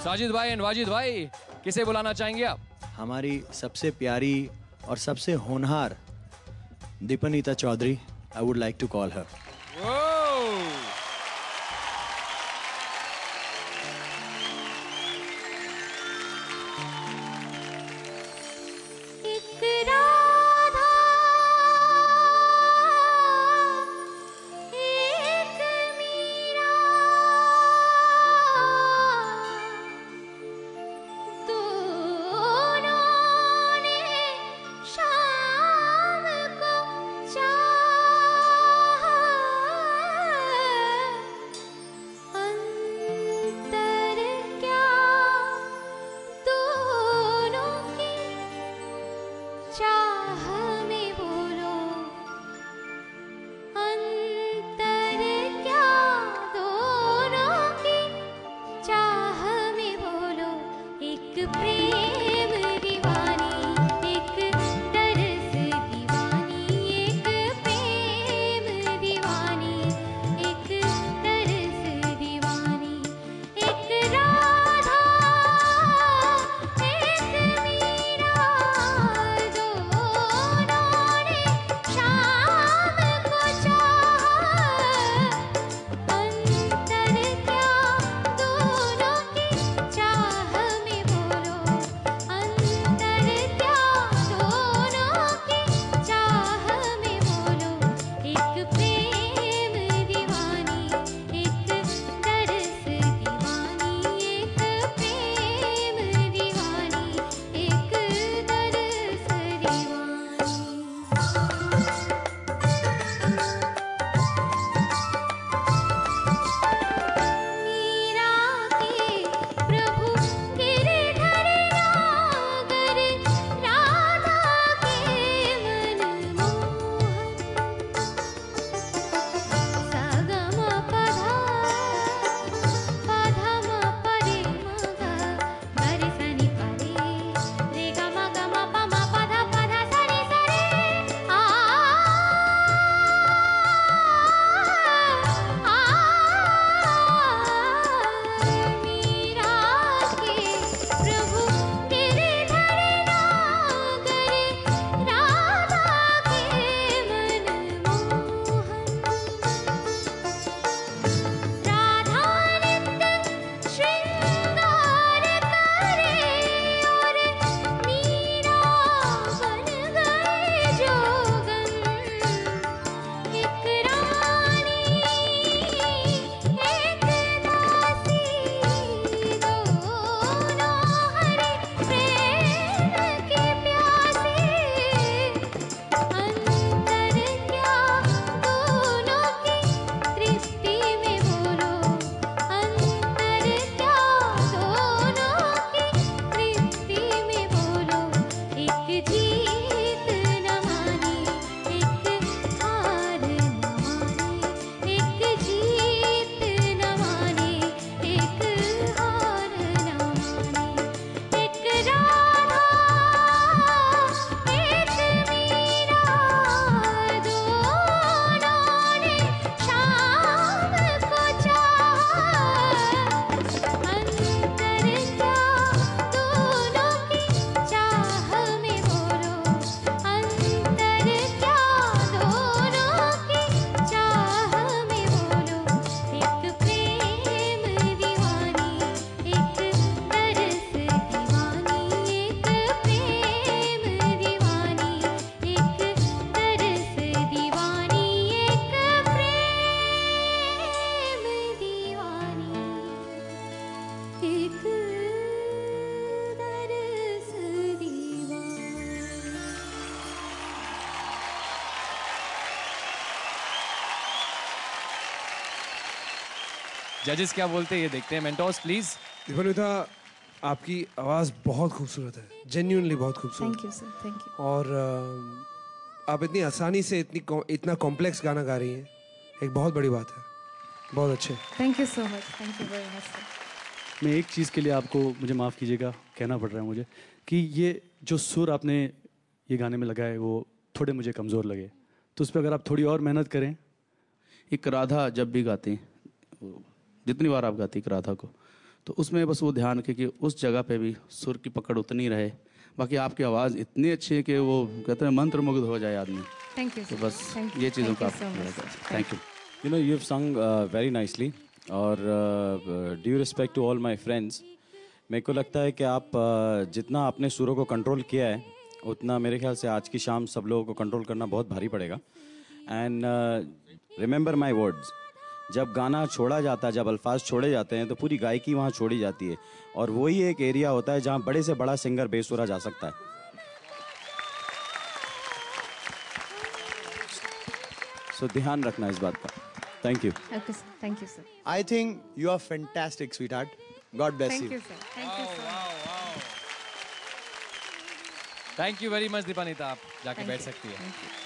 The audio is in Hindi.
साजिद भाई एंड वाजिद भाई, किसे बुलाना चाहेंगे आप? हमारी सबसे प्यारी और सबसे होनहार Deepnita Chowdhury, I would like to call her. जजेस क्या बोलते हैं ये देखते हैं। Mentors please. दीपनीता, आपकी आवाज़ बहुत खूबसूरत है, जेन्युइनली बहुत खूबसूरत। Thank you sir, thank you. और आप इतनी आसानी से इतना कॉम्प्लेक्स गाना गा रही हैं, एक बहुत बड़ी बात है। बहुत अच्छे। Thank you so much, thank you very much sir. मैं एक चीज़ के लिए आपको, मुझे माफ़ कीजिएगा, कहना पड़ रहा है मुझे कि ये जो सुर आपने ये गाने में लगाए वो थोड़े मुझे कमज़ोर लगे, तो उस पर अगर आप थोड़ी और मेहनत करें। एक राधा जब भी गाती, जितनी बार आप गाती एक राधा को, तो उसमें बस वो ध्यान रखें कि उस जगह पे भी सुर की पकड़ उतनी रहे। बाकी आपकी आवाज़ इतनी अच्छी है कि वो कहते हैं मंत्रमुग्ध हो जाए आदमी। Thank you. तो sir. बस Thank you. ये चीज़ों Thank का you so much. Thank you. You know, you've sung very nicely. और due respect to all my friends, मेरे को लगता है कि आप जितना आपने सुरों को कंट्रोल किया है उतना मेरे ख्याल से आज की शाम सब लोगों को कंट्रोल करना बहुत भारी पड़ेगा। एंड रिमेंबर माई वर्ड्स, जब गाना छोड़ा जाता है, जब अल्फाज छोड़े जाते हैं तो पूरी गायकी वहाँ छोड़ी जाती है, और वही एक एरिया होता है जहाँ बड़े से बड़ा सिंगर बेसुरा जा सकता है। सो ध्यान रखना इस बात का। Thank you. Okay, sir. Thank you, sir. I think you are fantastic, sweetheart. God bless Thank you. you, sir. Thank you so much. Thank you very much Deepanita, आप जाके Thank बैठ you. सकती है। Thank you.